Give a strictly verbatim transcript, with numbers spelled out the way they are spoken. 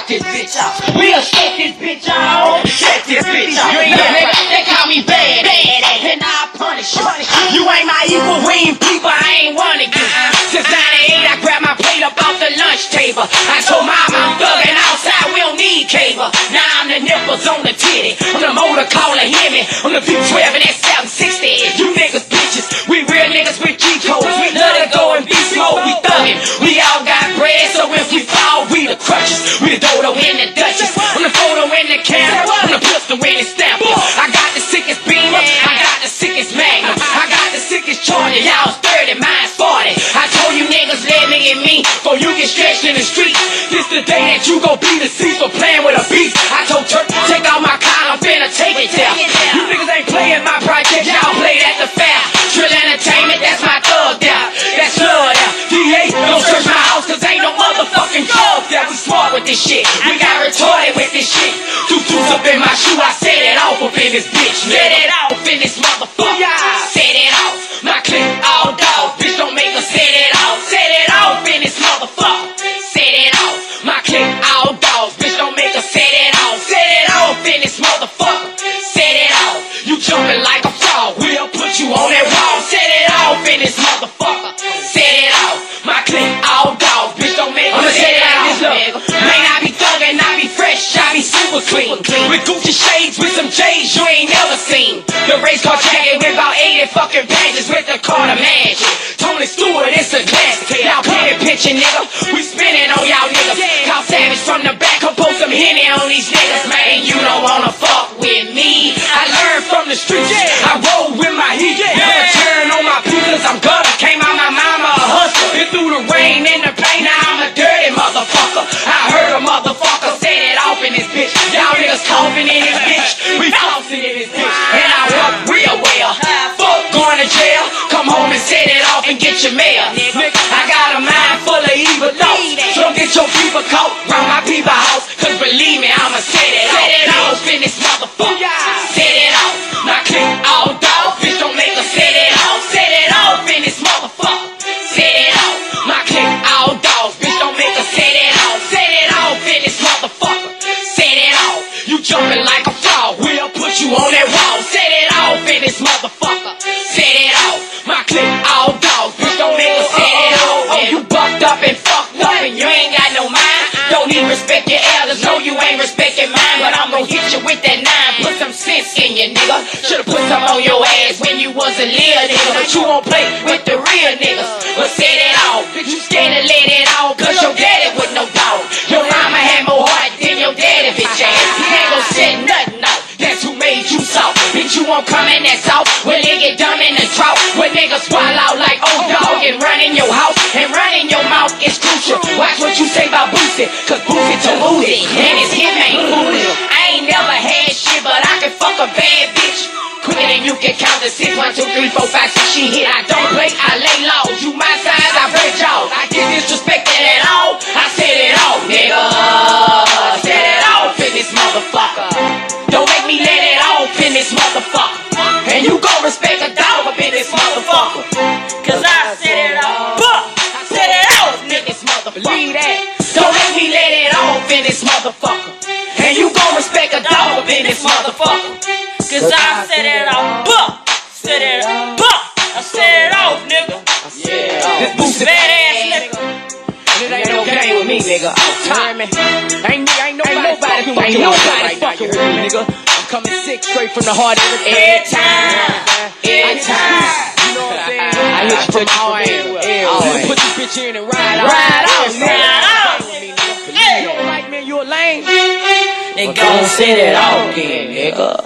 knock this bitch out. We'll shake this bitch out. Shake this bitch out. You ain't no nigga, they call me bad, bad, and I'll punish you. You ain't my equal, we ain't people, I ain't one of you. Since ninety-eight, I grabbed my plate up off the lunch table. I told mama I'm thugging outside, we don't need cable. Now I'm the nipples on the titty. I'm the motor caller, hear me. I'm the V twelve and that seven sixty. You niggas bitches, we real niggas with G codes. We love to go in beast mode, we thuggin'. We all got bread, so if we fall, we the crutches. We the dodo in the Duchess. I'm the photo in the camera. I'm the pistol in the stamper. I got the sickest beamer. I got the sickest magnum. I got the sickest charger. Y'all's thirty, mine's forty. I told you niggas let me get me before you get stretched in the streets. This the day that you gon' be deceased for playing with a beast. I told Turk, take out my car, I'm finna take it there. You niggas ain't playing my project, y'all played at the fair. Trill Entertainment, that's my thug there. That's love there. D A, don't search my house, cause ain't no motherfucking dog there. We smart with this shit, we got retarded with this shit. Two toots up in my shoe, I set it off up in this bitch. Set it off in this motherfucker. Set it off, my clip all dog. Bitch, don't make her set it off. Set it off in this motherfucker. Set it off, my clip all dog. Bitch, don't make her set it off. Set it off in this motherfucker. Set it off, you jumping like a frog. We'll put you on that wall. Set it off in this motherfucker. Set it off, my clip all dog. Bitch, don't make her set it off, nigga. Man, I be thuggin', I be fresh, I be super clean. With Gucci shades, with some J's you ain't never seen. The race car jacket with about eighty fucking badges with the Carter Magic. Tony Stewart, it's a classic. Y'all penny pitching, nigga. We spinning on y'all niggas. Call Savage from the back, come post some Henny on these niggas. Man, you don't wanna fuck with me. I learned from the streets. I roll with my heat. Never turn on my peoples. I'm gutter. Came out my mama a hustler. Been through the rain and the pain. Now I'm a dirty motherfucker. I heard a motherfucker set it off in this bitch. Y'all niggas coughing in this bitch. We flossing in this bitch. And I work real well. Fuck going to jail. Come home and set it off and get your mail. I got a mind full of evil thoughts. So don't get your people caught round my people house. Cause believe me, I'ma set it off. Set it off in this motherfucker. Set it off. My clip all dog. Bitch, don't make her set it off. Set it off in this motherfucker. Set it off. My clip all dog. Bitch, don't make her set it off. Set it off in this motherfucker. Set it off. You jumping like a frog. We'll put you on that wall. Set it off in this motherfucker. Set it off. My clip all dog. Bitch, don't make her set it off. Oh, you bucked up and fucked up and you ain't got no mind. Don't even respect your elders. No, you ain't respecting mine. But I'm gonna hit you with that nine. Put some sense in you, nigga. Should've put some on your ass when you was a little nigga. But you won't play with the real niggas. But set it off. You scared to let it off. Cause your daddy was no dog. Your mama had more heart than your daddy, bitch ass. He ain't gon' set nothing off. That's who made you soft. Bitch, you won't come in that soft. When they get dumb in the drought. When niggas swallow like old dog and run in your house. And run in your mouth is crucial. Watch what you say about Boosie. Cause Boosie to Boosie. And his him ain't Boosie. I ain't never had shit, but I can fuck a bad bitch. Quicker than you can count to six, one, two, three, four, five, six, she hit. I don't play, I lay laws. You my size, I break jaws. I get disrespected at all. I set it off, nigga. Set it off in this motherfucker. Don't make me let it off in this motherfucker. And you gon' respect a dog up in this motherfucker. Cause I set it off. I set it off, nigga. This motherfucker. Believe that. Don't make me let it off in this motherfucker. And you gon' respect a dog up in this motherfucker. Cause I set it off. Set it off. I set it off, nigga. Yeah. This Boosie badass nigga. It ain't no game with me, nigga. I'm time, man. Ain't, ain't nobody, ain't nobody, ain't nobody, nobody fucking with me, nigga. I'm coming sick straight from the heart every time. Every time. You know what I'm saying? I hit you to the all in. Put this bitch in and ride out. Ride out, ride out. Hey, you don't like me, you a lame. Then gon' set it off again, nigga.